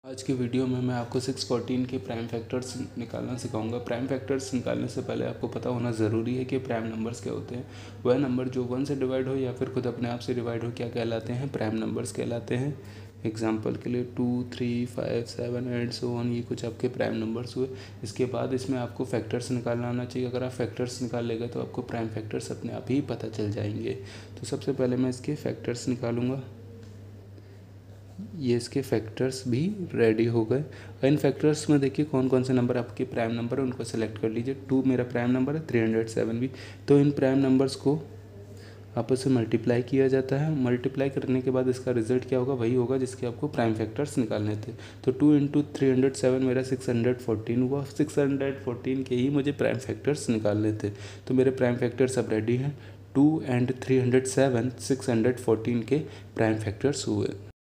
आज की वीडियो में मैं आपको 614 के प्राइम फैक्टर्स निकालना सिखाऊंगा। प्राइम फैक्टर्स निकालने से पहले आपको पता होना ज़रूरी है कि प्राइम नंबर्स क्या होते हैं। वह नंबर जो 1 से डिवाइड हो या फिर खुद अपने आप से डिवाइड हो क्या कहलाते हैं, प्राइम नंबर्स कहलाते हैं। एग्जाम्पल के लिए 2, 3, 5, 7 एंड सो ऑन, ये कुछ आपके प्राइम नंबर्स हुए। इसके बाद इसमें आपको फैक्टर्स निकालना आना चाहिए। अगर आप फैक्टर्स निकाल लेगा तो आपको प्राइम फैक्टर्स अपने आप ही पता चल जाएंगे। तो सबसे पहले मैं इसके फैक्टर्स निकालूंगा। ये इसके फैक्टर्स भी रेडी हो गए। इन फैक्टर्स में देखिए कौन कौन से नंबर आपके प्राइम नंबर है, उनको सेलेक्ट कर लीजिए। 2 मेरा प्राइम नंबर है, 307 भी। तो इन प्राइम नंबर्स को आपस में मल्टीप्लाई किया जाता है। मल्टीप्लाई करने के बाद इसका रिजल्ट क्या होगा, वही होगा जिसके आपको प्राइम फैक्टर्स निकालने थे। तो 2 इंटू 307 मेरा 614 हुआ। 614 के ही मुझे प्राइम फैक्टर्स निकालने थे। तो मेरे प्राइम फैक्टर्स अब रेडी हैं। 2 एंड 307 614 के प्राइम फैक्टर्स हुए।